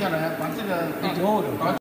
下来，把这个以后的。